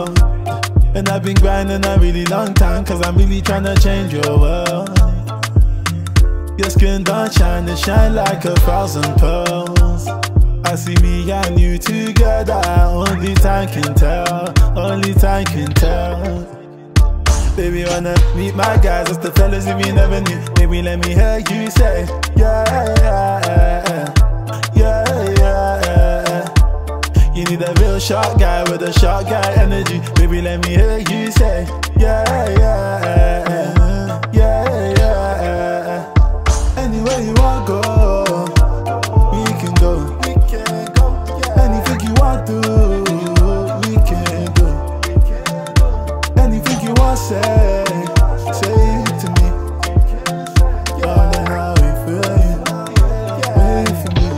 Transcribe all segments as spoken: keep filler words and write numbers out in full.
And I've been grinding a really long time, cause I'm really trying to change your world. Your skin don't shine, it shine like a thousand pearls. I see me and you together, only time can tell, only time can tell. Baby, wanna meet my guys, that's the fellas if you never knew. Baby, let me hear you say, yeah, yeah, yeah, yeah, yeah. You need a real sharp guy with a sharp guy energy. Baby, let me hear you say, yeah, yeah, yeah, yeah. Anywhere you wanna go, we can go. Anything you want to, we can go. Anything you want, say, say it to me. Oh, then how we feel you, wait for me.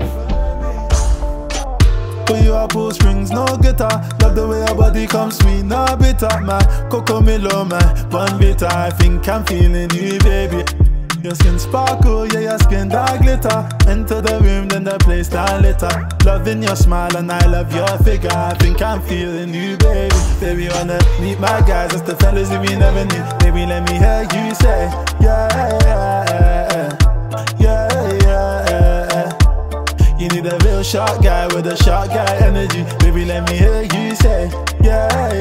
For you I pull strings, no guitar. Love the way your body comes sweet, no bitter. My cocoa mellow, my bun bitter. I think I'm feeling you, baby. Your skin sparkle, yeah, your skin dark glitter. Enter the room, then the place down litter. Loving your smile and I love your figure. I think I'm feeling you, baby. Baby, wanna meet my guys, that's the fellas if you never knew. Baby, let me hear you say, yeah, yeah, yeah, yeah, yeah. You need a real sharp guy with a sharp guy energy. Baby, let me hear you say, yeah,